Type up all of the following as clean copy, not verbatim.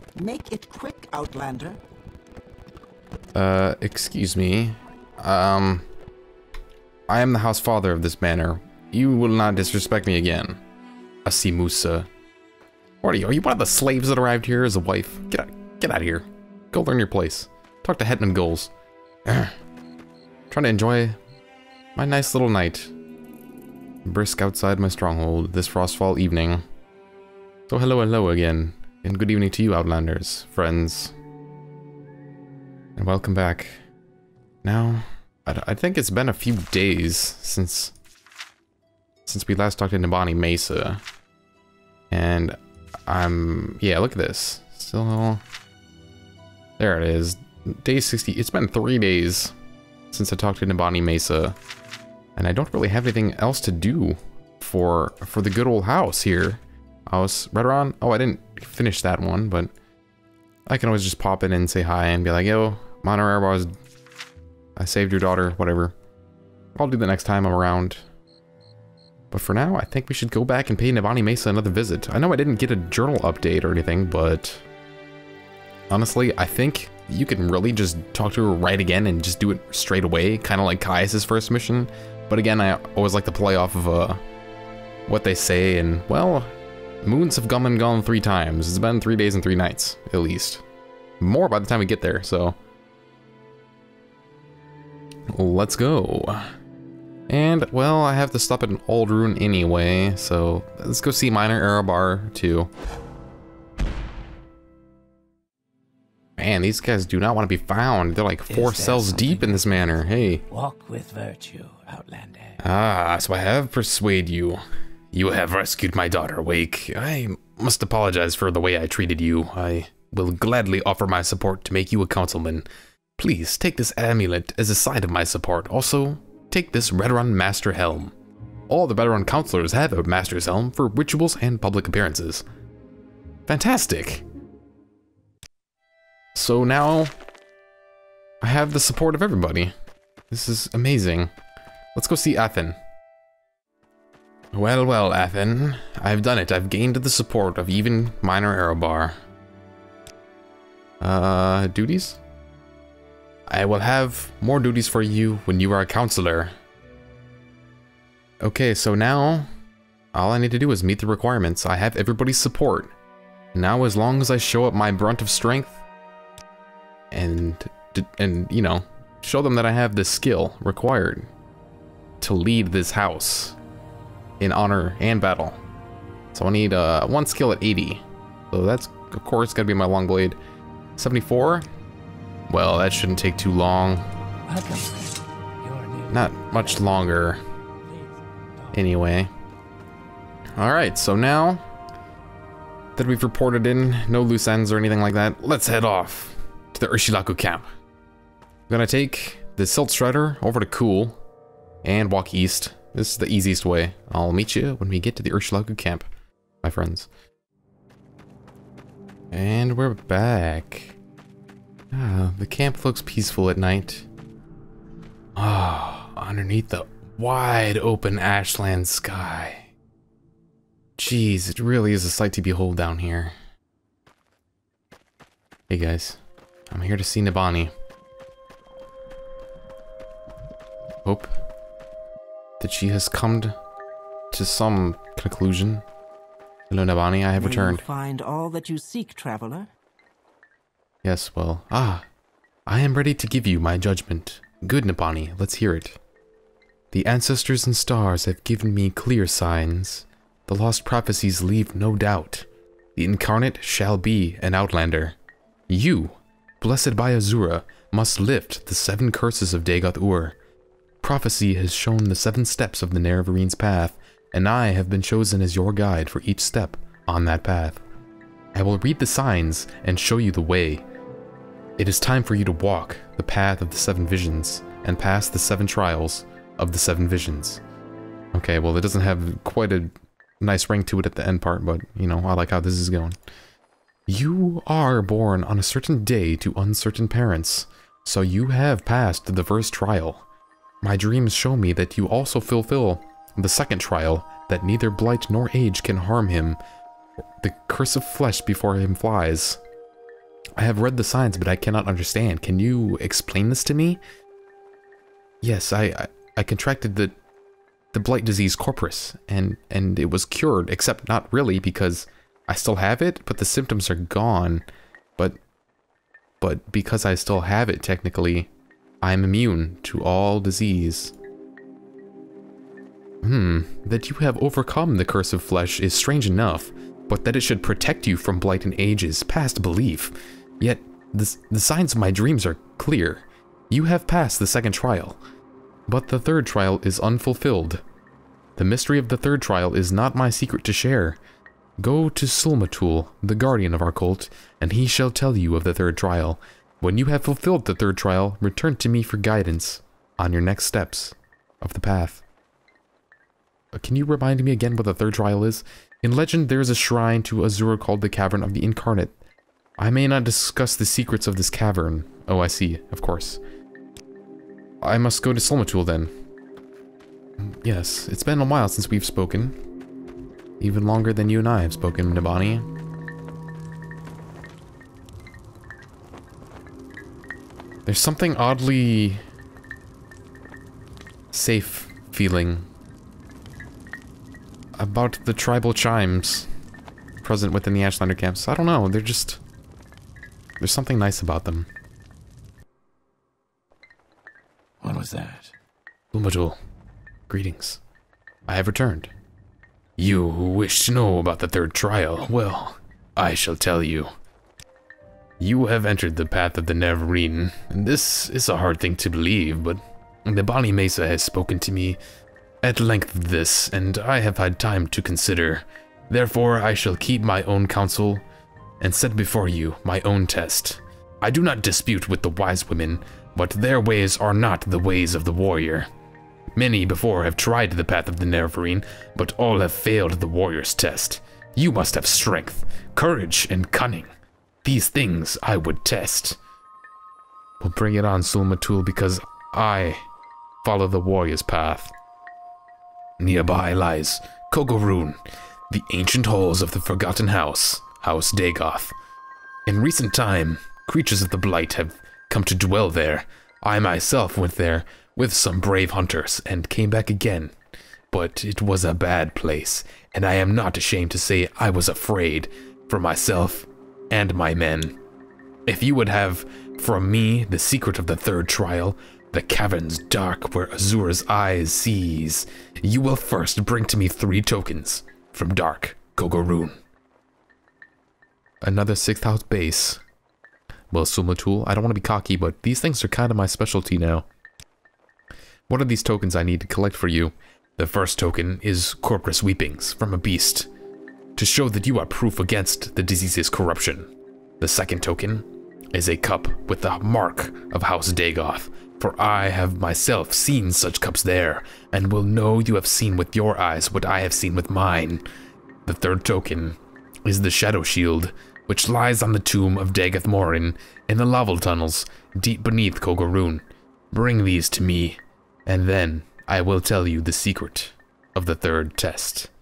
Make it quick, Outlander. Excuse me. I am the house father of this manor. You will not disrespect me again. Asimusa. What are you? Are you one of the slaves that arrived here as a wife? Get out of here. Go learn your place. Talk to Hetman Goals. Trying to enjoy my nice little night. Brisk outside my stronghold this frostfall evening. So hello again. And good evening to you, Outlanders, friends. And welcome back. Now, I think it's been a few days since we last talked to Nibani Maesa. And yeah, look at this. Still, there it is. Day 60. It's been 3 days since I talked to Nibani Maesa. And I don't really have anything else to do for the good old house here. I was right around. Oh, I didn't finish that one, but I can always just pop in and say hi and be like, yo, Monterey, I saved your daughter, whatever. I'll do that next time I'm around. But for now, I think we should go back and pay Nibani Maesa another visit. I know I didn't get a journal update or anything, but honestly, I think you can really just talk to her right again and just do it straight away, kind of like Caius' first mission. But again, I always like to play off of what they say, and well, moons have come and gone 3 times. It's been 3 days and 3 nights, at least. More by the time we get there, so let's go. And, well, I have to stop at an old ruin anyway, so let's go see Minor Erevar too. Man, these guys do not want to be found. They're like 4 cells deep in this manor. Hey. Walk with virtue, Outlander. Ah, so I have persuaded you. You have rescued my daughter, Wake. I must apologize for the way I treated you. I will gladly offer my support to make you a councilman. Please take this amulet as a sign of my support. Also, take this Redoran Master Helm. All the Redoran counselors have a Master's Helm for rituals and public appearances. Fantastic! So now, I have the support of everybody. This is amazing. Let's go see Athen. Well, Athen. I've done it. I've gained the support of even Minor Erevar. Duties? I will have more duties for you when you are a counselor. Okay, so now, all I need to do is meet the requirements. I have everybody's support. Now, as long as I show up my brunt of strength, and you know, show them that I have the skill required to lead this house in honor and battle. So I need 1 skill at 80. So that's, of course, gotta be my long blade. 74? Well, that shouldn't take too long. Not much longer. Anyway. Alright, so now that we've reported in, no loose ends or anything like that, let's head off to the Urshilaku camp. I'm gonna take the Silt Shredder over to Kool and walk east. This is the easiest way. I'll meet you when we get to the Urshilaku camp, my friends. And we're back. Ah, the camp looks peaceful at night. Ah, underneath the wide open ashland sky. Jeez, it really is a sight to behold down here. Hey guys, I'm here to see Nibani. Hope that she has come to some conclusion. Hello, Nibani, I have returned. May you find all that you seek, traveler. Yes, well, I am ready to give you my judgment. Good, Nibani, let's hear it. The ancestors and stars have given me clear signs. The lost prophecies leave no doubt. The incarnate shall be an outlander. You, blessed by Azura, must lift the 7 curses of Dagoth-Ur. Prophecy has shown the 7 steps of the Nerevarines path, and I have been chosen as your guide for each step on that path. I will read the signs and show you the way. It is time for you to walk the path of the 7 visions and pass the 7 trials of the 7 visions. Okay, well, it doesn't have quite a nice ring to it at the end part, but, you know, I like how this is going. You are born on a certain day to uncertain parents, so you have passed the first trial. My dreams show me that you also fulfill the second trial, that neither blight nor age can harm him. The curse of flesh before him flies. I have read the signs, but I cannot understand. Can you explain this to me? Yes, I contracted the blight disease corpus, and it was cured, except not really, because I still have it, but the symptoms are gone. But because I still have it, technically, I'm immune to all disease. That you have overcome the curse of flesh is strange enough, but that it should protect you from blight and age is past belief. Yet, the signs of my dreams are clear. You have passed the second trial, but the third trial is unfulfilled. The mystery of the third trial is not my secret to share. Go to Sul-Matuul, the guardian of our cult, and he shall tell you of the third trial. When you have fulfilled the third trial, return to me for guidance on your next steps of the path. Can you remind me again what the third trial is? In legend, there is a shrine to Azure called the Cavern of the Incarnate. I may not discuss the secrets of this cavern. Oh, I see, of course. I must go to Sul-Matuul then. Yes, it's been a while since we've spoken. Even longer than you and I have spoken, Nibani. There's something oddly safe feeling about the tribal chimes present within the Ashlander camps. I don't know, they're just... there's something nice about them. What was that? Sul-Matuul, greetings. I have returned. You wish to know about the third trial? Well, I shall tell you. You have entered the path of the Nerevarine, and this is a hard thing to believe, but Nibani Maesa has spoken to me at length of this, and I have had time to consider. Therefore, I shall keep my own counsel and set before you my own test. I do not dispute with the wise women, but their ways are not the ways of the warrior. Many before have tried the path of the Nerevarine, but all have failed the warrior's test. You must have strength, courage, and cunning. These things I would test. Well, bring it on, Sul-Matuul, because I follow the warrior's path. Nearby lies Kogoruhn, the ancient halls of the Forgotten House, House Dagoth. In recent time, creatures of the Blight have come to dwell there. I myself went there with some brave hunters and came back again. But it was a bad place, and I am not ashamed to say I was afraid for myself and my men. If you would have from me the secret of the third trial, the caverns dark where Azure's eyes sees, you will first bring to me 3 tokens from dark Kogoruhn. Another 6th house base. Well, Sul-Matuul, I don't want to be cocky, but these things are kind of my specialty now. What are these tokens I need to collect for you? The first token is Corpus Weepings from a beast, to show that you are proof against the disease's corruption. The second token is a cup with the mark of House Dagoth, for I have myself seen such cups there, and will know you have seen with your eyes what I have seen with mine. The third token is the Shadow Shield, which lies on the tomb of Dagoth Morin in the lava tunnels deep beneath Kogoruhn. Bring these to me, and then I will tell you the secret of the third test.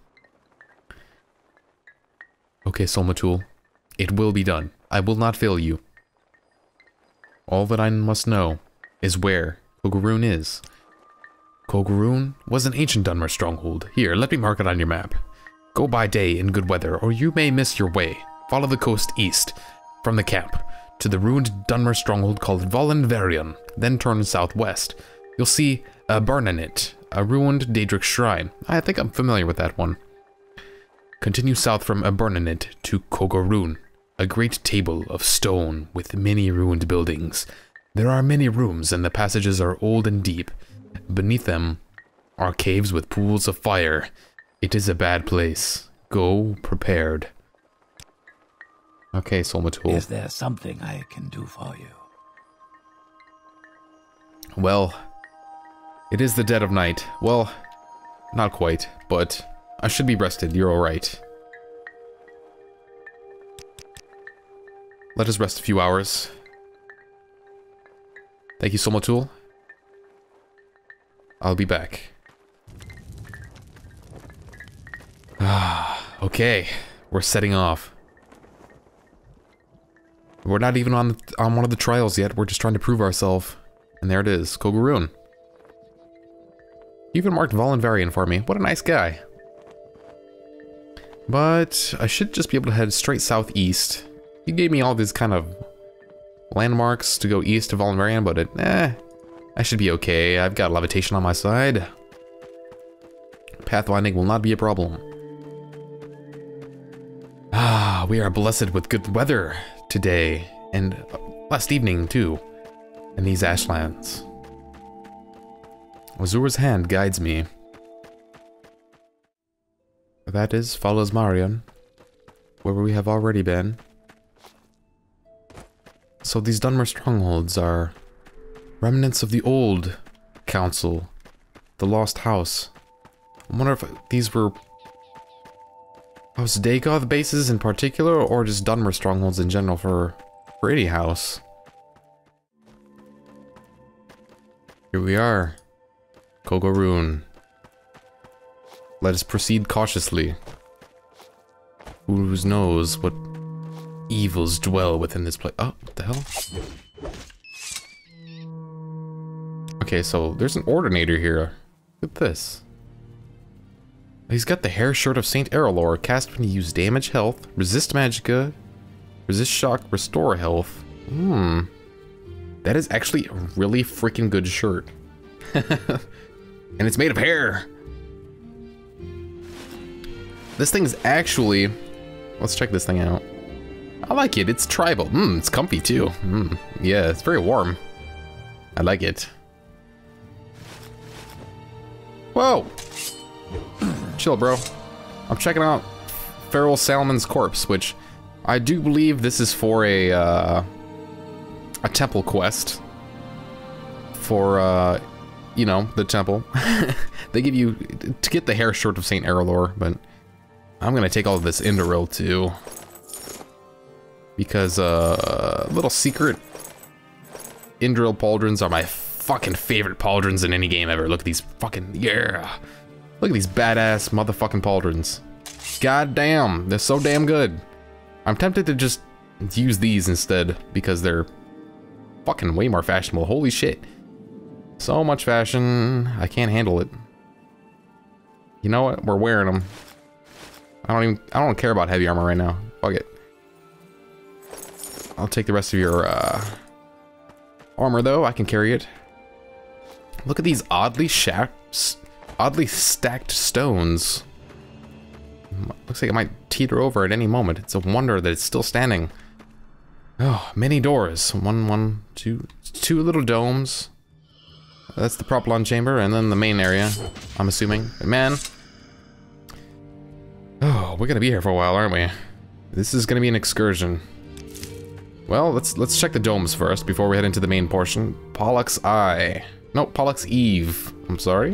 Okay, Sul-Matuul, it will be done. I will not fail you. All that I must know is where Kogoruhn is. Kogoruhn was an ancient Dunmer stronghold. Here, let me mark it on your map. Go by day in good weather, or you may miss your way. Follow the coast east from the camp to the ruined Dunmer stronghold called Vollenvarion, then turn southwest. You'll see a burn in it, a ruined Daedric shrine. I think I'm familiar with that one. Continue south from Abernanit to Kogoruhn, a great table of stone with many ruined buildings. There are many rooms, and the passages are old and deep. Beneath them are caves with pools of fire. It is a bad place. Go prepared. Okay, Sul-Matuul. Is there something I can do for you? Well, it is the dead of night. Well, not quite, but I should be rested. You're alright. Let us rest a few hours. Thank you, Sul-Matuul. I'll be back. Okay, we're setting off. We're not even on one of the trials yet. We're just trying to prove ourselves. And there it is, Kogoruhn. He even marked Volunvarian for me. What a nice guy. But I should just be able to head straight southeast. He gave me all these kind of landmarks to go east to Volunvarian, but I should be okay. I've got levitation on my side. Pathfinding will not be a problem. Ah, we are blessed with good weather today, and last evening too, in these ashlands. Azura's hand guides me. That is, follows Marion, where we have already been. So these Dunmer strongholds are remnants of the old council, the lost house. I wonder if these were House Dagoth bases in particular, or just Dunmer strongholds in general for any house. Here we are, Kogoruhn. Let us proceed cautiously. Who knows what evils dwell within this place? Oh, what the hell? Okay, so there's an ordinator here. Look at this. He's got the hair shirt of Saint Errolor. Cast when you use damage, health, resist magicka, resist shock, restore health. That is actually a really freaking good shirt. And it's made of hair. This thing's actually... Let's check this thing out. I like it. It's tribal. It's comfy too. Yeah, it's very warm. I like it. Whoa! Chill, bro. I'm checking out Feral Salmon's corpse, which I do believe this is for a temple quest. For, you know, the temple. They give you... to get the hair shirt of Saint Errolor, but... I'm gonna take all of this Indoril too. Because, little secret, Indoril pauldrons are my fucking favorite pauldrons in any game ever. Look at these fucking, yeah. Look at these badass motherfucking pauldrons. God damn, they're so damn good. I'm tempted to just use these instead because they're fucking way more fashionable. Holy shit. So much fashion, I can't handle it. You know what? We're wearing them. I don't care about heavy armor right now. Fuck it. I'll take the rest of your armor though. I can carry it. Look at these oddly stacked stones. Looks like it might teeter over at any moment. It's a wonder that it's still standing. Oh, many doors. Two little domes. That's the Propylon chamber, and then the main area, I'm assuming. But man, oh, we're gonna be here for a while, aren't we? This is gonna be an excursion. Well, let's check the domes first before we head into the main portion. Pollux Eye. No, Pollux Eve. I'm sorry.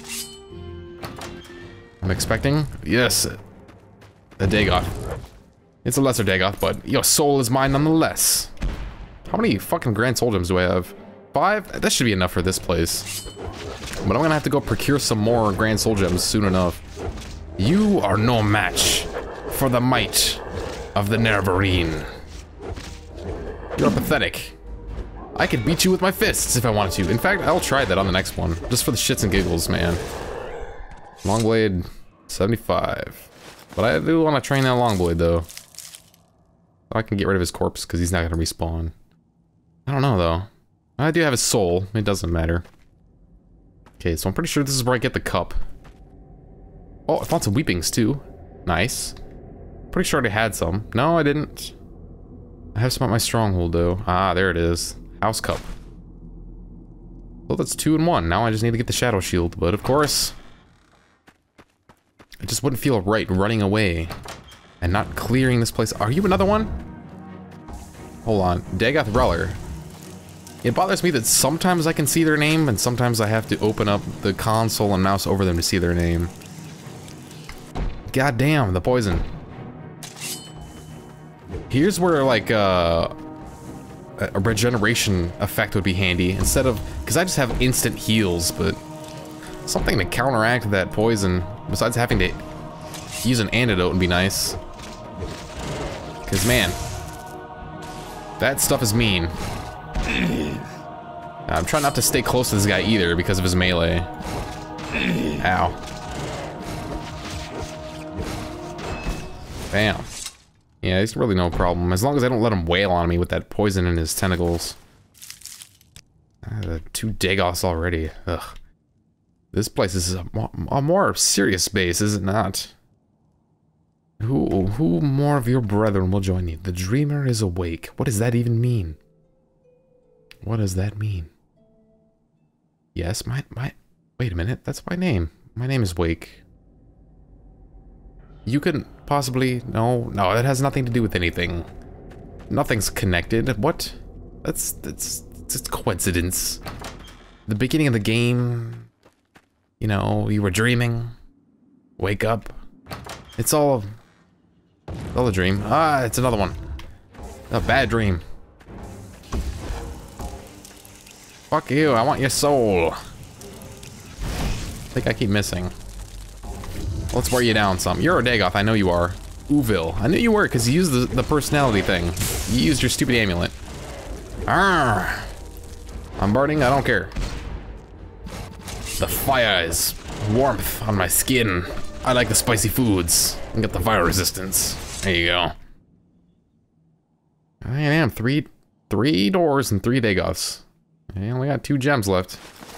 I'm expecting, yes, a Dagoth. It's a lesser Dagoth, but your soul is mine nonetheless. How many fucking Grand Soul Gems do I have? 5? That should be enough for this place. But I'm gonna have to go procure some more Grand Soul Gems soon enough. You are no match for the might of the Nerevarine. You're pathetic. I could beat you with my fists if I wanted to. In fact, I'll try that on the next one. Just for the shits and giggles, man. Longblade, 75. But I do want to train that Longblade, though. I can get rid of his corpse, because he's not going to respawn. I don't know, though. I do have his soul. It doesn't matter. Okay, so I'm pretty sure this is where I get the cup. Oh, I found some weepings, too. Nice. Pretty sure I had some. No, I didn't. I have some at my stronghold, though. Ah, there it is. House cup. Well, that's 2 in 1. Now I just need to get the shadow shield, but of course... it just wouldn't feel right running away and not clearing this place. Are you another one? Hold on. Dagoth Reller. It bothers me that sometimes I can see their name and sometimes I have to open up the console and mouse over them to see their name. God damn, the poison. Here's where, like, a regeneration effect would be handy instead of... because I just have instant heals, but... something to counteract that poison, besides having to use an antidote would be nice. Because, man... That stuff is mean. I'm trying not to stay close to this guy either because of his melee. Ow. Bam. Yeah, it's really no problem. As long as I don't let him wail on me with that poison in his tentacles. 2 Dagoths already. Ugh. This place is a more serious base, is it not? Who more of your brethren will join you? The dreamer is awake. What does that even mean? What does that mean? Yes, wait a minute, that's my name. My name is Wake. You couldn't possibly... No, that has nothing to do with anything. Nothing's connected. What? That's just coincidence. The beginning of the game, you know, you were dreaming. Wake up. It's all a dream. Ah, it's another one. A bad dream. Fuck you, I want your soul. I think I keep missing. Let's wear you down some. You're a Dagoth, I know you are. Uvil. I knew you were because you used the personality thing. You used your stupid amulet. Arrgh. I'm burning, I don't care. The fire is warmth on my skin. I like the spicy foods. And get the fire resistance. There you go. I am three doors and 3 Dagoths. I only got 2 gems left.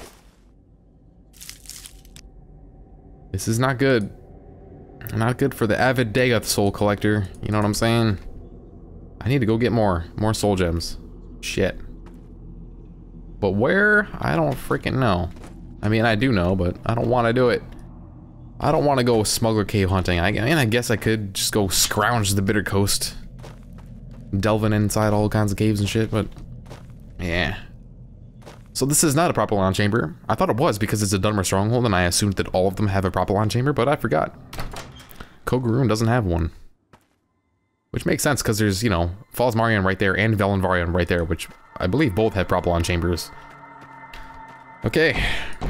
This is not good. Not good for the avid Dagoth soul collector. You know what I'm saying? I need to go get more soul gems. Shit. But where? I don't freaking know. I mean, I do know, but I don't want to do it. I don't want to go smuggler cave hunting. I mean, I guess I could just go scrounge the bitter coast. Delving inside all kinds of caves and shit, but... yeah. So this is not a propylon chamber. I thought it was because it's a Dunmer stronghold and I assumed that all of them have a propylon chamber, but I forgot. Kogoruhn doesn't have one. Which makes sense because there's, you know, Falls Marion right there and Velenvarion right there, which I believe both have propylon chambers. Okay.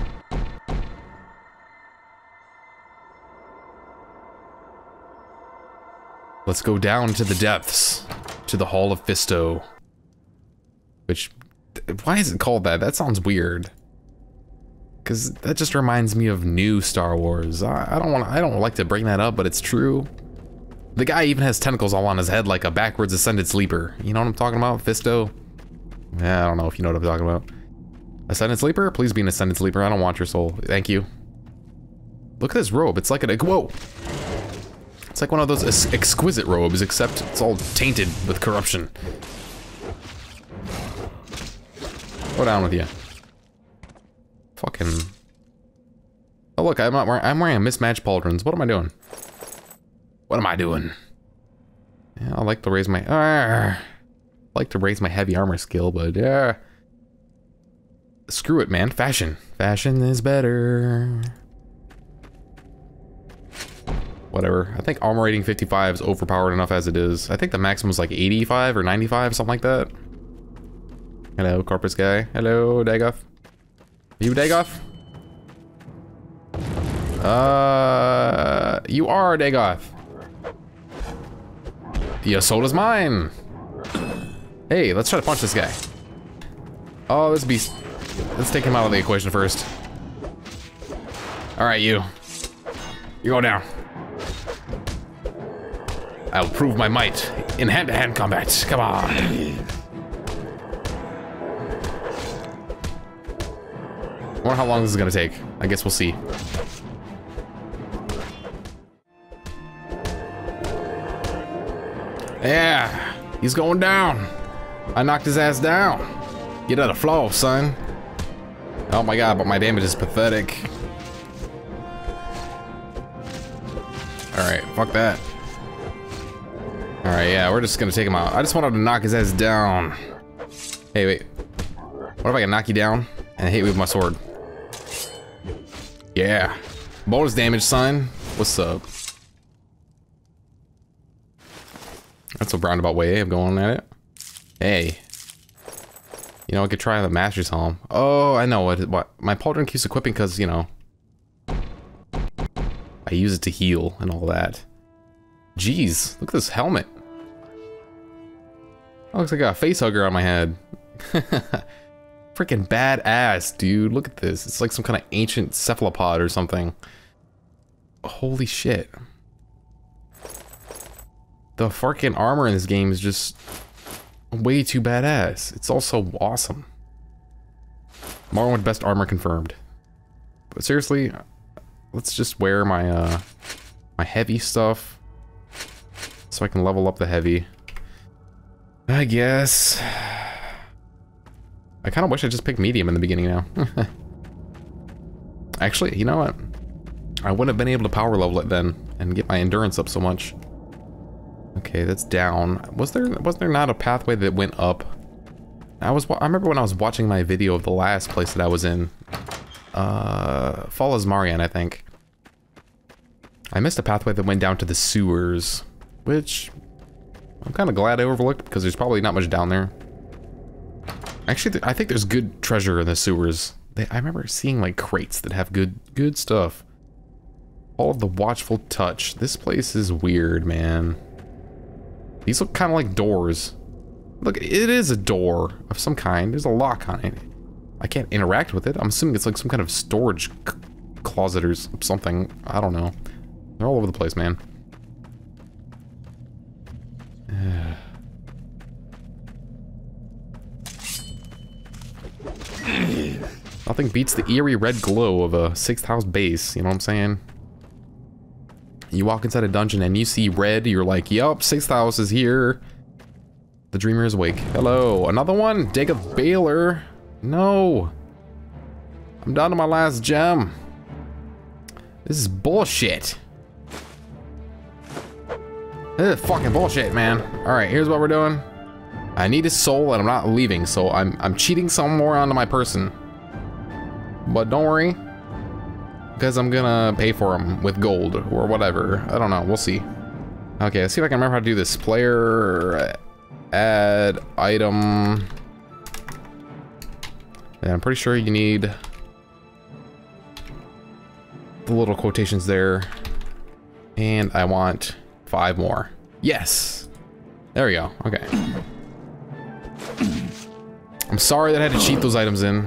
Let's go down to the depths. To the Hall of Fisto. Which... why is it called that? That sounds weird. Because that just reminds me of new Star Wars. I don't like to bring that up, but it's true. The guy even has tentacles all on his head like a backwards ascended sleeper. You know what I'm talking about? Fisto? Yeah, I don't know if you know what I'm talking about. Ascended sleeper? Please be an ascended sleeper. I don't want your soul. Thank you. Look at this robe. It's like whoa! It's like one of those exquisite robes, except it's all tainted with corruption. Go down with you. Fucking... oh look, I'm wearing a mismatched pauldrons. What am I doing? What am I doing? Yeah, I like to raise my... heavy armor skill, but yeah. Screw it, man. Fashion. Fashion is better. Whatever. I think armor rating 55 is overpowered enough as it is. I think the maximum is like 85 or 95, something like that. Hello, corpus guy. Hello, Dagoth. You Dagoth? You are Dagoth. Your soul is mine. Hey, let's try to punch this guy. Oh, this beast. Let's take him out of the equation first. Alright, you. You go down. I'll prove my might in hand-to-hand combat. Come on. I wonder how long this is gonna take. I guess we'll see. Yeah, he's going down. I knocked his ass down. Get out of flow, son. Oh my god, but my damage is pathetic. Alright, fuck that. Alright, yeah, we're just gonna take him out. I just wanted to knock his ass down. Hey, wait. What if I can knock you down and hit you with my sword? Yeah. Bonus damage, son. What's up? That's a roundabout way of going at it. Hey. You know, I could try the Master's Helm. Oh, I know what my pauldron keeps equipping because, you know, I use it to heal and all that. Jeez, look at this helmet. That looks like a face hugger on my head. Freaking badass, dude. Look at this. It's like some kind of ancient cephalopod or something. Holy shit. The freaking armor in this game is just way too badass. It's also awesome. Morrowind best armor confirmed. But seriously, let's just wear my my heavy stuff so I can level up the heavy. I guess. I kind of wish I just picked medium in the beginning now. Actually, you know what? I wouldn't have been able to power level it then and get my endurance up so much. Okay, that's down. Was there not a pathway that went up? I remember when I was watching my video of the last place that I was in. Follows Marian, I think. I missed a pathway that went down to the sewers, which I'm kind of glad I overlooked because there's probably not much down there. Actually, I think there's good treasure in the sewers. I remember seeing like crates that have good stuff. All of the watchful touch. This place is weird, man. These look kind of like doors. Look, it is a door of some kind. There's a lock on it. I can't interact with it. I'm assuming it's like some kind of storage closet or something. I don't know. They're all over the place, man. Nothing beats the eerie red glow of a 6th house base, you know what I'm saying? You walk inside a dungeon and you see red, you're like, yup, 6th house is here. The dreamer is awake. Hello, another one? Dagoth Baylor. No. I'm down to my last gem. This is bullshit. This is fucking bullshit, man. Alright, here's what we're doing. I need a soul and I'm not leaving, so I'm cheating some more onto my person. But don't worry, because I'm gonna pay for them with gold or whatever. I don't know, we'll see. Okay, let's see if I can remember how to do this. Player, add item. Yeah, I'm pretty sure you need the little quotations there. And I want 5 more. Yes! There we go, okay. I'm sorry that I had to cheat those items in.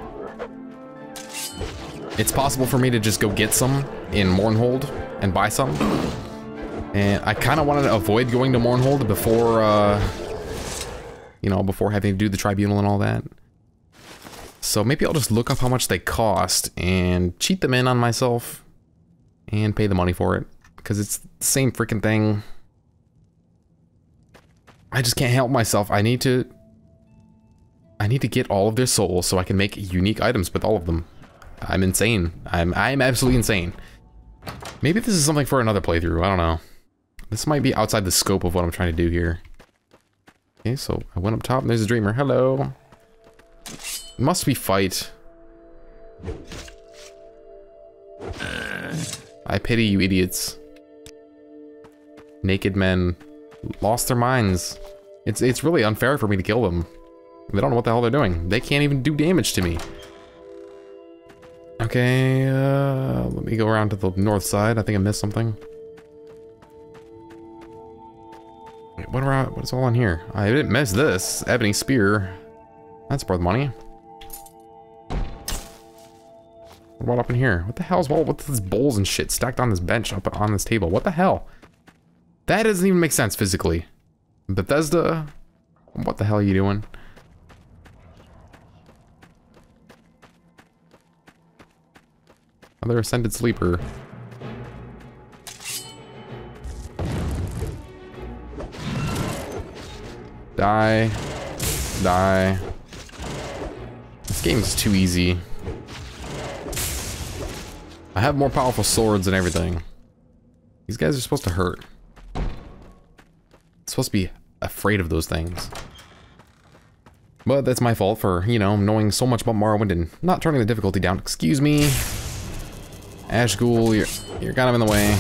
It's possible for me to just go get some in Mournhold and buy some. And I kind of wanted to avoid going to Mournhold before, you know, before having to do the tribunal and all that. So maybe I'll just look up how much they cost and cheat them in on myself and pay the money for it. Because it's the same freaking thing. I just can't help myself. I need to get all of their souls so I can make unique items with all of them. I'm insane. I'm absolutely insane. Maybe this is something for another playthrough. I don't know. This might be outside the scope of what I'm trying to do here. Okay, so I went up top and there's a dreamer. Hello. It must be fight. I pity you idiots. Naked men lost their minds. It's really unfair for me to kill them. They don't know what the hell they're doing. They can't even do damage to me. Okay, let me go around to the north side. I think I missed something. Wait, what's all on here? I didn't miss this. Ebony Spear. That's worth money. What about up in here? What the hell's what's this bowls and shit stacked on this bench up on this table? What the hell? That doesn't even make sense physically. Bethesda? What the hell are you doing? Another ascended sleeper. Die. Die. This game's too easy. I have more powerful swords and everything. These guys are supposed to hurt. It's supposed to be afraid of those things. But that's my fault for, you know, knowing so much about Morrowind and not turning the difficulty down. Excuse me. Ash Ghoul, you're kind of in the way.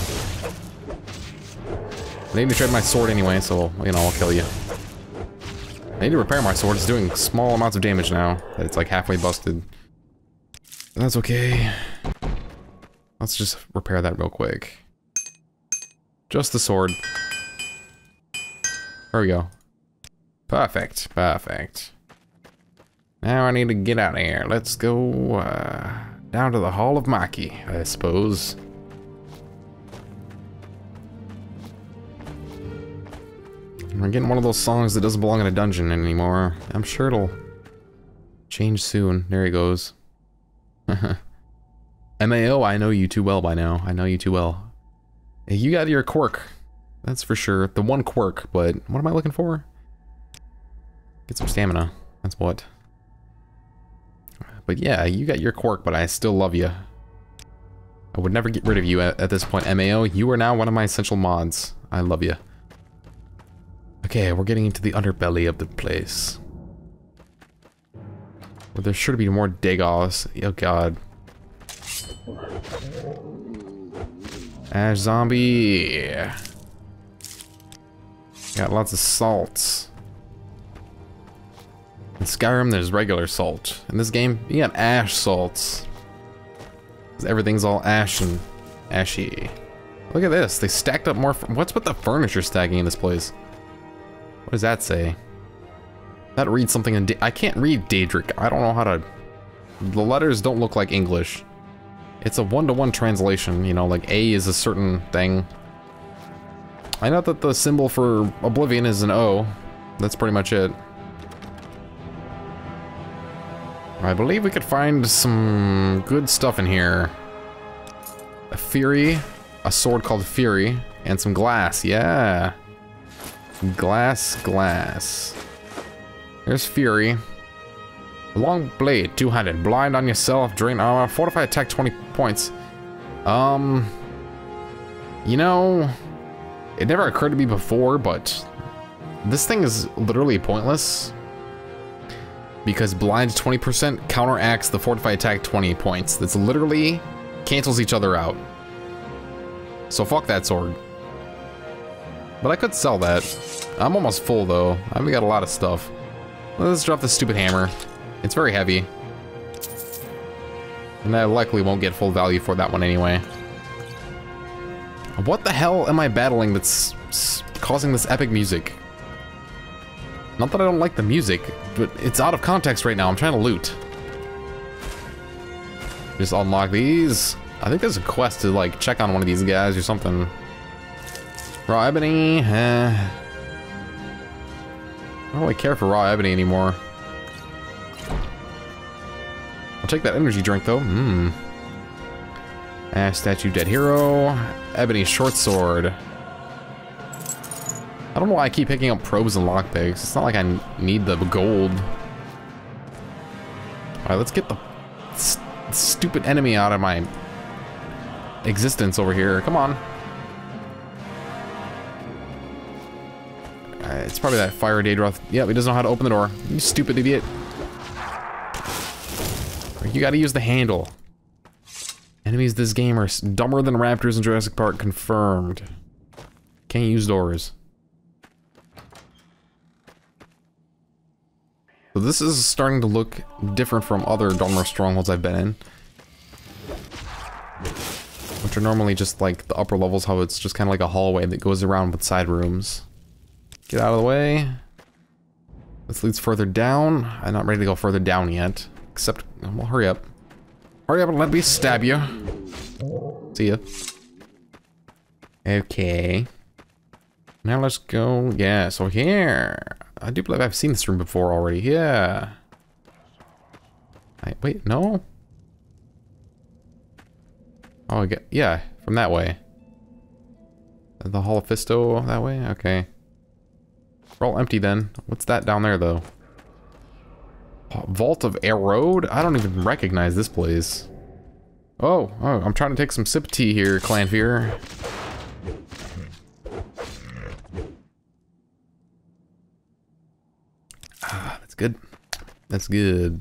I need to trade my sword anyway, so, you know, I'll kill you. I need to repair my sword. It's doing small amounts of damage now. It's like halfway busted. That's okay. Let's just repair that real quick. Just the sword. There we go. Perfect, perfect. Now I need to get out of here. Let's go down to the Hall of Maki, I suppose. We're getting one of those songs that doesn't belong in a dungeon anymore. I'm sure it'll change soon. There he goes. MAO, I know you too well by now. I know you too well. You got your quirk. That's for sure. The one quirk, but what am I looking for? Get some stamina. That's what. But yeah, you got your quirk, but I still love you. I would never get rid of you at this point, MAO. You are now one of my essential mods. I love you. Okay, we're getting into the underbelly of the place. Well, there's sure to be more Dagoths. Oh god. Ash zombie. Got lots of salts. In Skyrim, there's regular salt. In this game, you got ash salts. Everything's all ash and ashy. Look at this. They stacked up more. What's with the furniture stacking in this place? What does that say? That reads something in. I can't read Daedric. I don't know how to. The letters don't look like English. It's a one-to-one translation. You know, like A is a certain thing. I know that the symbol for Oblivion is an O. That's pretty much it. I believe we could find some good stuff in here. A Fury, a sword called Fury, and some glass. Yeah. Glass. There's Fury. A long blade, two-handed, blind on yourself, drain armor, fortify attack 20 points. You know, it never occurred to me before, but this thing is literally pointless. Because blind 20% counteracts the fortify attack 20 points. That's literally cancels each other out. So fuck that sword. But I could sell that. I'm almost full though. I've got a lot of stuff. Let's drop this stupid hammer. It's very heavy. And I likely won't get full value for that one anyway. What the hell am I battling that's causing this epic music? Not that I don't like the music, but it's out of context right now. I'm trying to loot. Just unlock these. I think there's a quest to like check on one of these guys or something. Raw ebony. I don't really care for raw ebony anymore. I'll take that energy drink though. Ash statue, dead hero. Ebony short sword. I don't know why I keep picking up probes and lockpicks. It's not like I need the gold. Alright, let's get the stupid enemy out of my existence over here. Come on. It's probably that fire Daedroth. Yep, he doesn't know how to open the door. You stupid idiot. You gotta use the handle. Enemies this game are dumber than raptors in Jurassic Park, confirmed. Can't use doors. So this is starting to look different from other Dunmer strongholds I've been in. Which are normally just like the upper levels, how it's just kind of like a hallway that goes around with side rooms. Get out of the way. This leads further down. I'm not ready to go further down yet. Except, well, hurry up. Hurry up and let me stab you. See ya. Okay. Now let's go, yeah, so here. I do believe I've seen this room before already, yeah. Wait, no? Oh, yeah, from that way. The Hall of Fisto that way? Okay. We're all empty then. What's that down there, though? Vault of Erode? I don't even recognize this place. Oh, I'm trying to take some sip tea here, Clanfear. Ah, that's good. That's good.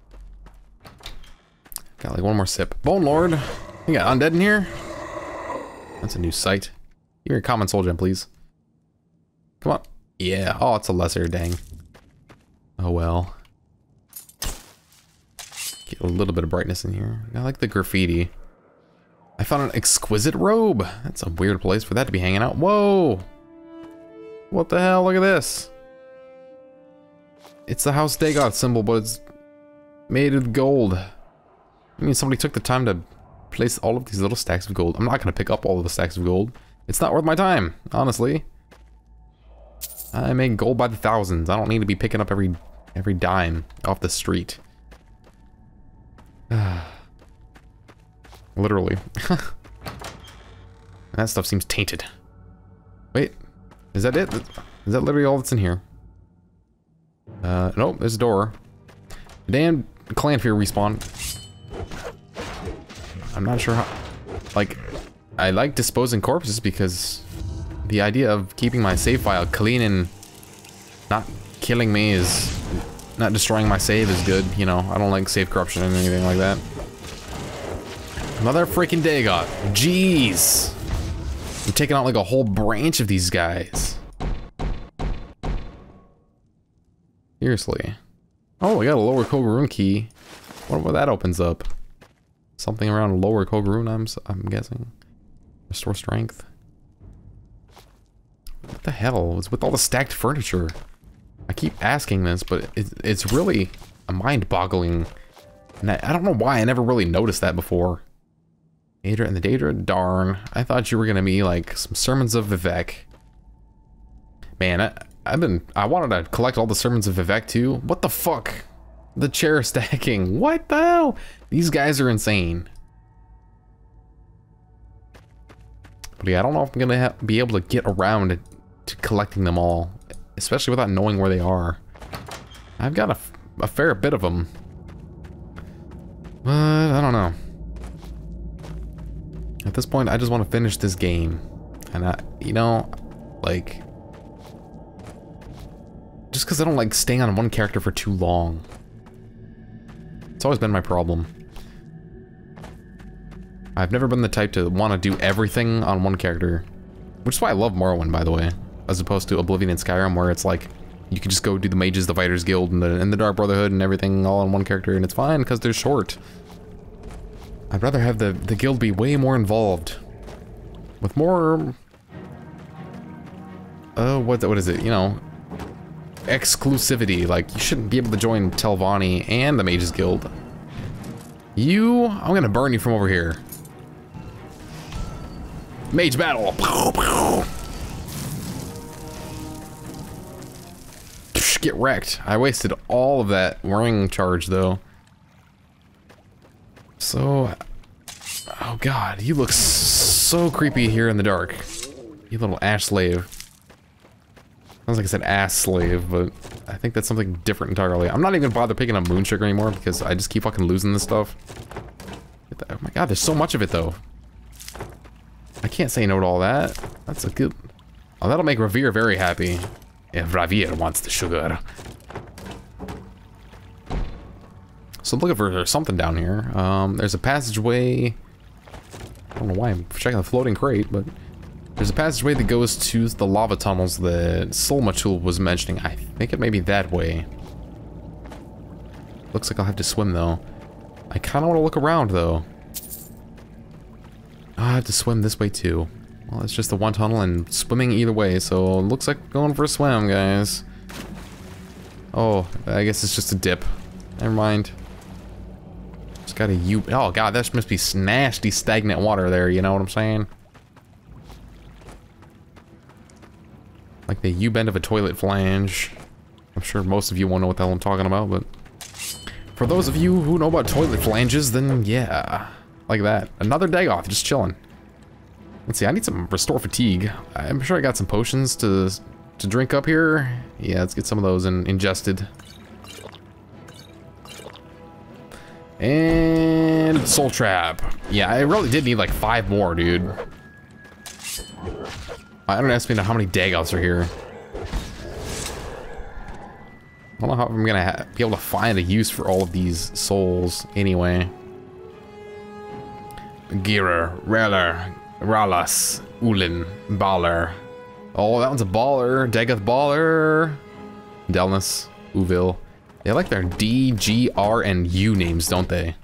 Got like one more sip. Bone Lord. You got undead in here? That's a new sight. Give me your common soul gem, please. Come on. Yeah. Oh, it's a lesser, dang. Oh well. Get a little bit of brightness in here. I like the graffiti. I found an exquisite robe. That's a weird place for that to be hanging out. Whoa! What the hell? Look at this. It's the House Dagoth symbol, but it's made of gold. I mean, somebody took the time to place all of these little stacks of gold. I'm not gonna pick up all of the stacks of gold. It's not worth my time, honestly. I make gold by the thousands. I don't need to be picking up every dime off the street. Literally. That stuff seems tainted. Wait, is that it? Is that literally all that's in here? Nope, there's a door. Damn clan fear respawn. I'm not sure how... Like, I like disposing corpses because the idea of keeping my save file clean and not killing me is... Not destroying my save is good, you know. I don't like save corruption or anything like that. Another freaking Dagoth. Jeez! I'm taking out like a whole branch of these guys. Seriously. Oh, we got a lower Kogoruhn key. What that opens up? Something around lower Kogoruhn, I'm guessing. Restore strength. What the hell was with all the stacked furniture? I keep asking this, but it's really a mind-boggling. And I don't know why I never really noticed that before. Daedra and the Daedra? Darn. I thought you were gonna be like some sermons of Vivek. Man, I wanted to collect all the sermons of Vivek too. What the fuck? The chair stacking. What the hell? These guys are insane. But yeah, I don't know if I'm gonna be able to get around to collecting them all, especially without knowing where they are. I've got a fair bit of them, but I don't know. At this point, I just want to finish this game, and you know, like, just because I don't like staying on one character for too long. It's always been my problem. I've never been the type to want to do everything on one character, which is why I love Morrowind, by the way, as opposed to Oblivion and Skyrim, where it's like you can just go do the Mages, the Fighters Guild, and the Dark Brotherhood, and everything all on one character, and it's fine because they're short. I'd rather have the guild be way more involved, with more. What is it? You know, exclusivity. Like, you shouldn't be able to join Telvanni and the Mages Guild. I'm gonna burn you from over here. Mage battle. Get wrecked. I wasted all of that ring charge though. So, oh god, you look so creepy here in the dark. You little ash slave. Sounds like I said ass slave, but I think that's something different entirely. I'm not even gonna bother picking up moon sugar anymore because I just keep fucking losing this stuff. Oh my god, there's so much of it though. I can't say no to all that. That's a good... Oh, that'll make Ravir very happy. If Ravir wants the sugar. So looking for something down here. There's a passageway. I don't know why I'm checking the floating crate, but there's a passageway that goes to the lava tunnels that Sul-Matuul was mentioning. I think it may be that way. Looks like I'll have to swim though. I kind of want to look around though. I have to swim this way too. Well, it's just the one tunnel and swimming either way, so it looks like going for a swim, guys. Oh, I guess it's just a dip. Never mind. Just gotta oh god, that must be nasty stagnant water there, you know what I'm saying? Like the U-bend of a toilet flange. I'm sure most of you won't know what the hell I'm talking about, but for those of you who know about toilet flanges, then yeah. Like that. Another Dagoth, just chilling. Let's see, I need some restore fatigue. I'm sure I got some potions to drink up here. Yeah, let's get some of those ingested. And soul trap. Yeah, I really did need like 5 more, dude. I don't estimate how many Dagoths are here. I don't know how I'm gonna be able to find a use for all of these souls anyway. Gira, Reller, Ralas, Ulin, Baller. Oh, that one's a baller. Dagoth baller. Delnus, Uvil. They like their D, G, R, and U names, don't they?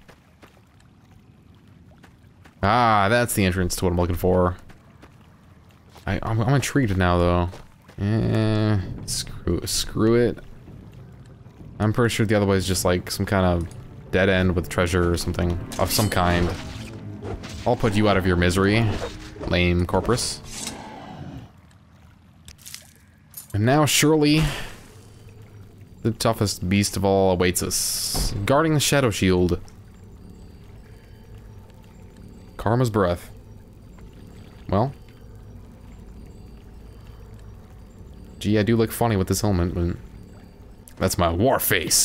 Ah, that's the entrance to what I'm looking for. I'm intrigued now, though. Screw it. I'm pretty sure the other way is just like some kind of dead end with treasure or something of some kind. I'll put you out of your misery, lame corpus. And now surely the toughest beast of all awaits us. Guarding the shadow shield. Karma's breath. Well. Gee, I do look funny with this helmet, but that's my war face.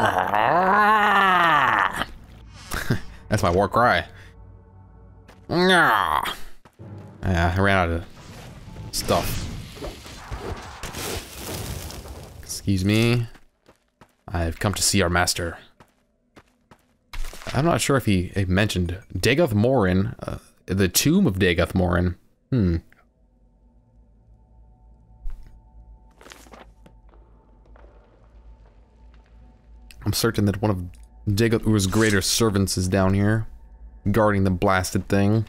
That's my war cry. Yeah, I ran out of stuff. Excuse me. I've come to see our master. I'm not sure if he mentioned Dagoth Morin, the tomb of Dagoth Morin. I'm certain that one of Dagoth Ur's greater servants is down here, guarding the blasted thing.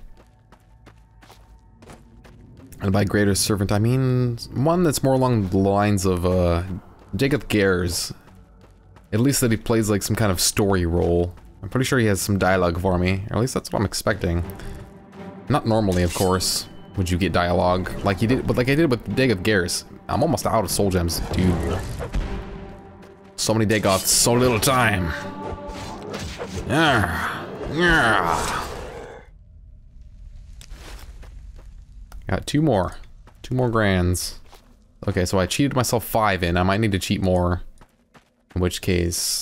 And by greater servant, I mean one that's more along the lines of Dagoth Gares. At least that he plays like some kind of story role. I'm pretty sure he has some dialogue for me, or at least that's what I'm expecting. Not normally, of course, would you get dialogue like you did, but like I did with Dagoth Gares. I'm almost out of soul gems, dude. So many Dagoths, so little time. Yeah. Got two more grands. Okay, so I cheated myself 5 in. I might need to cheat more. In which case,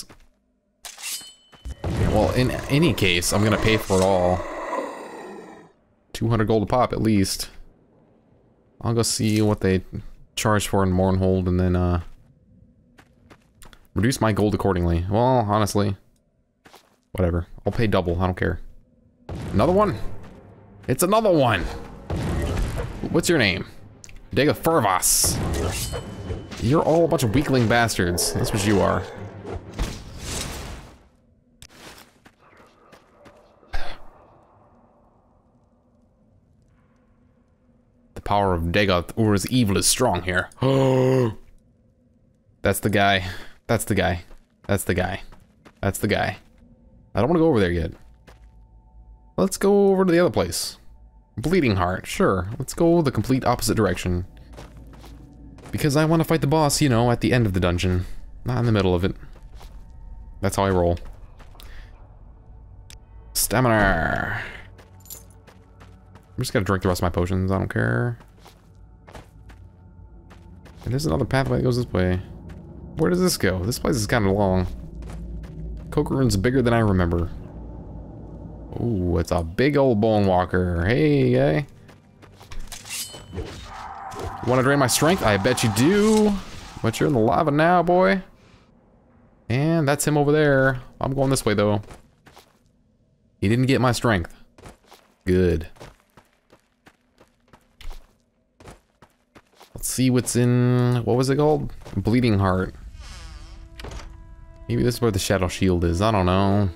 well, in any case, I'm gonna pay for it all. 200 gold a pop at least. I'll go see what they charge for in Mournhold and then reduce my gold accordingly. Well, honestly, whatever. I'll pay double. I don't care. Another one? It's another one! What's your name? Dagoth Fervas. You're all a bunch of weakling bastards. That's what you are. The power of Dagoth Ur's evil is strong here. Oh, that's the guy. That's the guy. That's the guy. That's the guy. I don't want to go over there yet. Let's go over to the other place. Bleeding Heart, sure. Let's go the complete opposite direction. Because I want to fight the boss, you know, at the end of the dungeon. Not in the middle of it. That's how I roll. Stamina. I'm just gonna drink the rest of my potions, I don't care. And there's another pathway that goes this way. Where does this go? This place is kind of long. Kogoruhn's bigger than I remember. Ooh, it's a big old bone walker. Hey, guy. You want to drain my strength? I bet you do. But you're in the lava now, boy. And that's him over there. I'm going this way, though. He didn't get my strength. Good. Let's see what's in... What was it called? Bleeding Heart. Maybe this is where the Shadow Shield is. I don't know.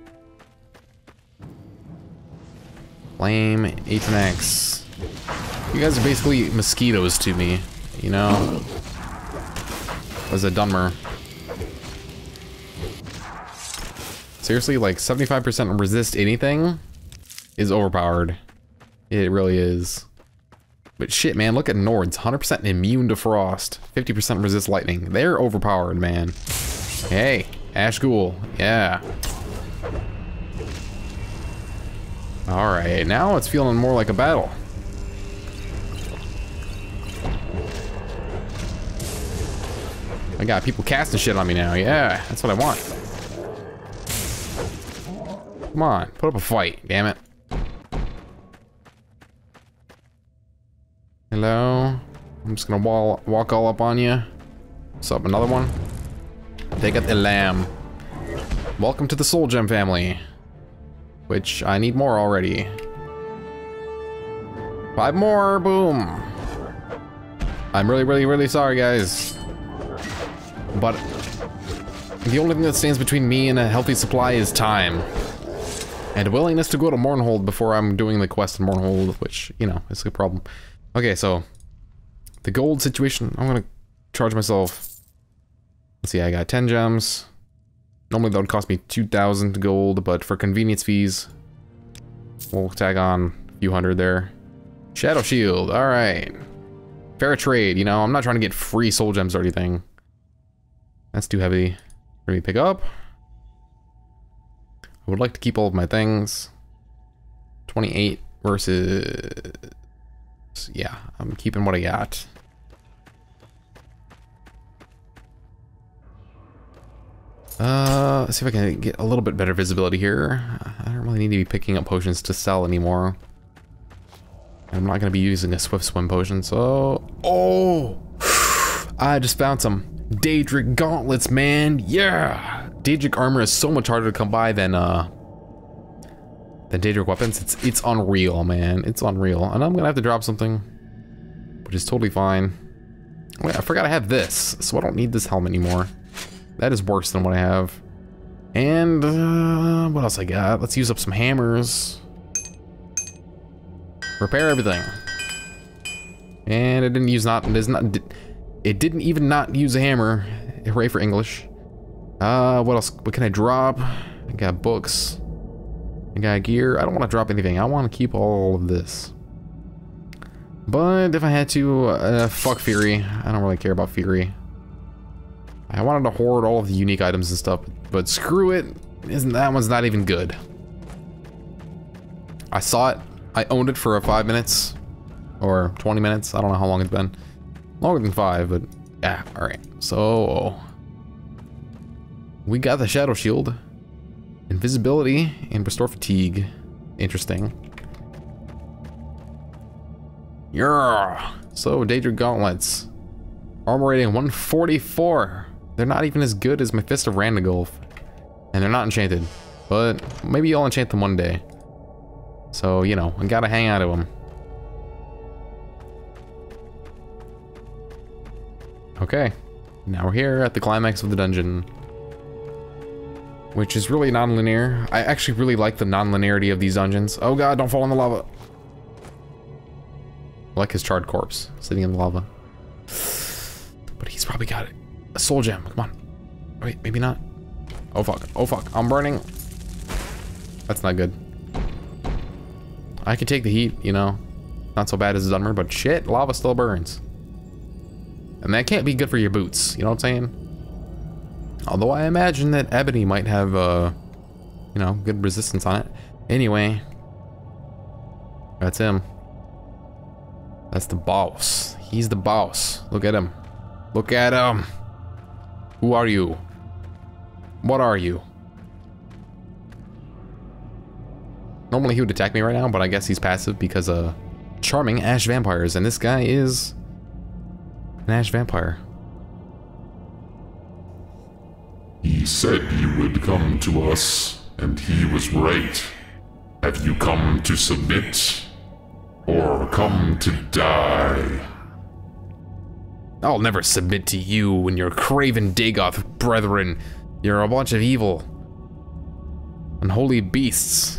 Flame, Atronax. You guys are basically mosquitoes to me, you know? As a Dunmer. Seriously, like 75% resist anything is overpowered. It really is. But shit, man, look at Nords. 100% immune to frost. 50% resist lightning. They're overpowered, man. Hey, Ash Ghoul. Yeah. Alright, now it's feeling more like a battle. I got people casting shit on me now. Yeah, that's what I want. Come on, put up a fight, damn it. Hello? I'm just gonna walk all up on you. What's up, another one? They got the lamb. Welcome to the Soul Gem family. Which, I need more already. 5 more, boom! I'm really sorry, guys. But the only thing that stands between me and a healthy supply is time. And willingness to go to Mournhold before I'm doing the quest in Mournhold, which, you know, is a problem. Okay, so the gold situation, I'm gonna charge myself Let's see, I got 10 gems. Normally that would cost me 2,000 gold, but for convenience fees, we'll tag on a few hundred there. Shadow shield, alright. Fair trade, you know, I'm not trying to get free soul gems or anything. That's too heavy for me to pick up. I would like to keep all of my things. 28 versus... Yeah, I'm keeping what I got. Let's see if I can get a little bit better visibility here. I don't really need to be picking up potions to sell anymore. I'm not going to be using a swift swim potion, so... Oh! I just found some Daedric gauntlets, man! Yeah! Daedric armor is so much harder to come by than Daedric weapons. It's unreal, man. It's unreal. And I'm going to have to drop something, which is totally fine. Wait, I forgot I have this, so I don't need this helmet anymore. That is worse than what I have. And, what else I got? Let's use up some hammers. Repair everything. And it didn't use it didn't even not use a hammer. Hooray for English. What else? What can I drop? I got books. I got gear. I don't want to drop anything. I want to keep all of this. But if I had to, fuck Fury. I don't really care about Fury. I wanted to hoard all of the unique items and stuff, but screw it. That one's not even good. I saw it. I owned it for 5 minutes. Or 20 minutes. I don't know how long it's been. Longer than 5, but yeah, alright. So we got the Shadow Shield. Invisibility and restore fatigue. Interesting. Yeah. So Daedric gauntlets. Armor rating 144. They're not even as good as my Fist of Randagulf. And they're not enchanted. But maybe I'll enchant them one day. So, you know, I gotta hang out of them. Okay. Now we're here at the climax of the dungeon. Which is really non-linear. I actually really like the non-linearity of these dungeons. Oh god, don't fall in the lava. I like his charred corpse sitting in the lava. But he's probably got a soul gem. Come on. Wait, maybe not. Oh fuck. Oh fuck. I'm burning. That's not good. I can take the heat, you know. Not so bad as Dunmer, but shit, lava still burns. And that can't be good for your boots, you know what I'm saying? Although I imagine that ebony might have, you know, good resistance on it. Anyway. That's him. That's the boss. He's the boss. Look at him. Look at him. Who are you? What are you? Normally he would attack me right now, but I guess he's passive because charming ash vampires, and this guy is an ash vampire. He said you would come to us, and he was right. Have you come to submit, or come to die? I'll never submit to you and your craven Dagoth brethren. You're a bunch of evil, unholy beasts.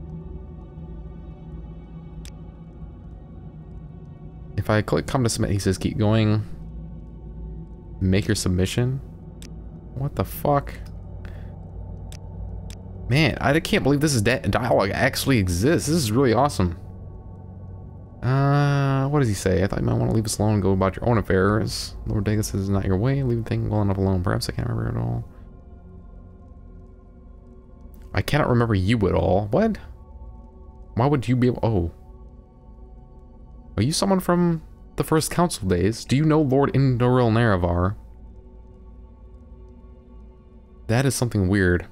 If I click come to submit, he says keep going. Make your submission? What the fuck? Man, I can't believe this is dialogue actually exists. This is really awesome. What does he say? I thought you might want to leave us alone and go about your own affairs. Lord Dagon says it's not your way. Leave the thing well enough alone. Perhaps I can't remember it all. I cannot remember you at all. What? Why would you be able... Oh. Are you someone from the first council days? Do you know Lord Indoril Nerevar? That is something weird.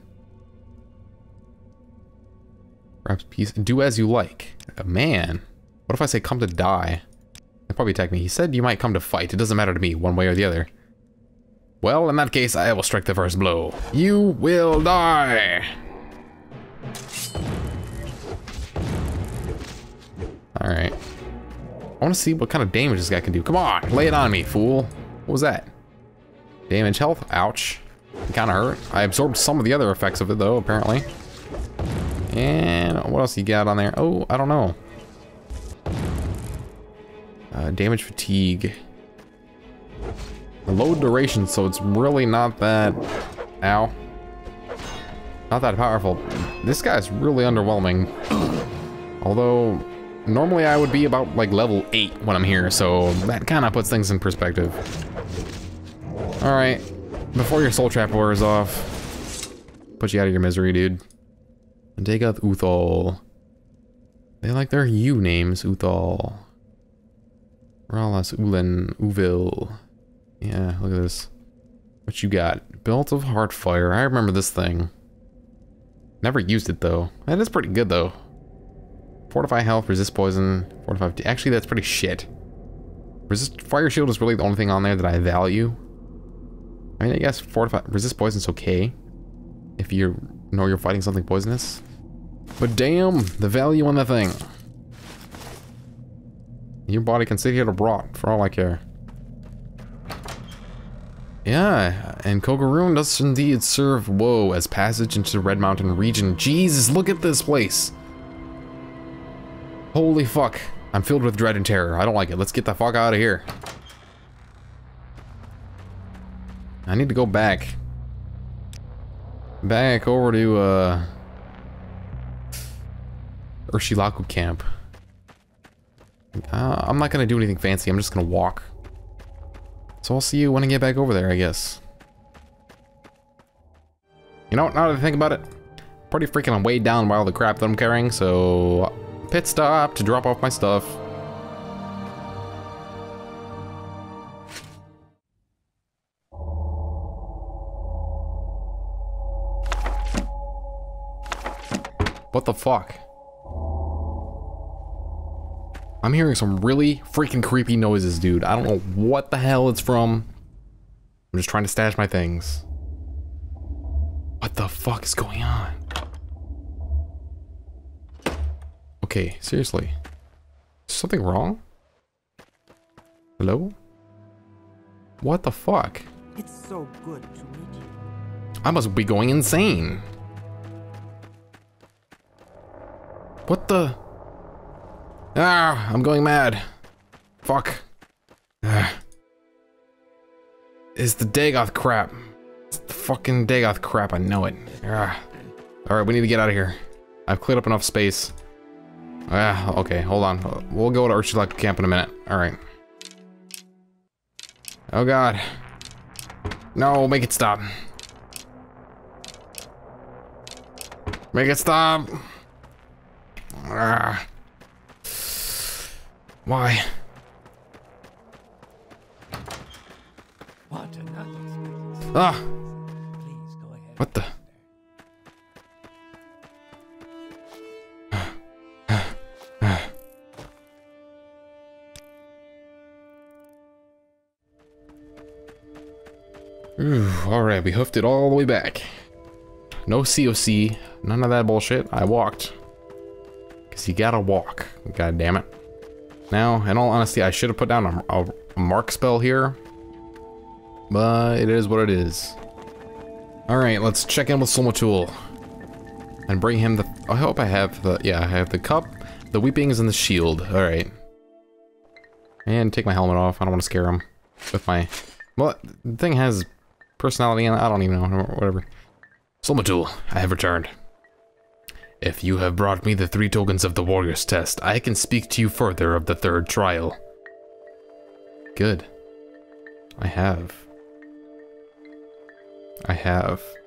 Perhaps peace. Do as you like. Man. What if I say come to die? They'll probably attack me. He said you might come to fight. It doesn't matter to me, one way or the other. Well, in that case, I will strike the first blow. You will die! Alright. I want to see what kind of damage this guy can do. Come on, lay it on me, fool. What was that? Damage health? Ouch. It kind of hurt. I absorbed some of the other effects of it, though, apparently. And what else you got on there? Oh, I don't know. Damage fatigue. low duration, so it's really not that... Ow. Not that powerful. This guy's really underwhelming. Although, normally I would be about, like, level 8 when I'm here, so that kind of puts things in perspective. Alright. Before your soul trap wears off, put you out of your misery, dude. And take out Uthal. They like their U names, Uthal. Ralas, Ulen, Uvil. Yeah, look at this. What you got? Belt of Heartfire. I remember this thing. Never used it though. That is pretty good though. Fortify health, resist poison, fortify... Actually, that's pretty shit. Resist fire shield is really the only thing on there that I value. I mean, I guess fortify... Resist poison's okay. If you know you're fighting something poisonous. But damn, the value on the thing. Your body can sit here to rot, for all I care. Yeah, and Kogoruhn does indeed serve, whoa, as passage into the Red Mountain region. Jesus, look at this place! Holy fuck. I'm filled with dread and terror. I don't like it. Let's get the fuck out of here. I need to go back. Back over to, Urshilaku camp. I'm not gonna do anything fancy. I'm just gonna walk. So I'll see you when I get back over there, I guess. You know, now that I think about it, pretty freaking I'm weighed down by all the crap that I'm carrying, so pit stop to drop off my stuff. What the fuck? I'm hearing some really freaking creepy noises, dude. I don't know what the hell it's from. I'm just trying to stash my things. What the fuck is going on? Okay, seriously. Is something wrong? Hello? What the fuck? It's so good to meet you. I must be going insane. What the? Ah, I'm going mad. Fuck. It's the Dagoth crap. It's the fucking Dagoth crap, I know it. Alright, we need to get out of here. I've cleared up enough space. Okay, hold on. We'll go to Urshilaku camp in a minute. Alright. Oh god. No, make it stop. Make it stop. Why? What another? Ah! Please go ahead. What the? Alright, we hoofed it all the way back. No COC, none of that bullshit. I walked. Because you gotta walk. God damn it. Now, in all honesty, I should have put down a mark spell here. But it is what it is. Alright, let's check in with Sul-Matuul. And bring him the... I hope I have the... Yeah, I have the cup, the weepings, and the shield. Alright. And take my helmet off. I don't want to scare him. With my... Well, the thing has personality in it. I don't even know. Whatever. Sul-Matuul, I have returned. If you have brought me the 3 tokens of the warrior's test, I can speak to you further of the 3rd trial. Good. I have.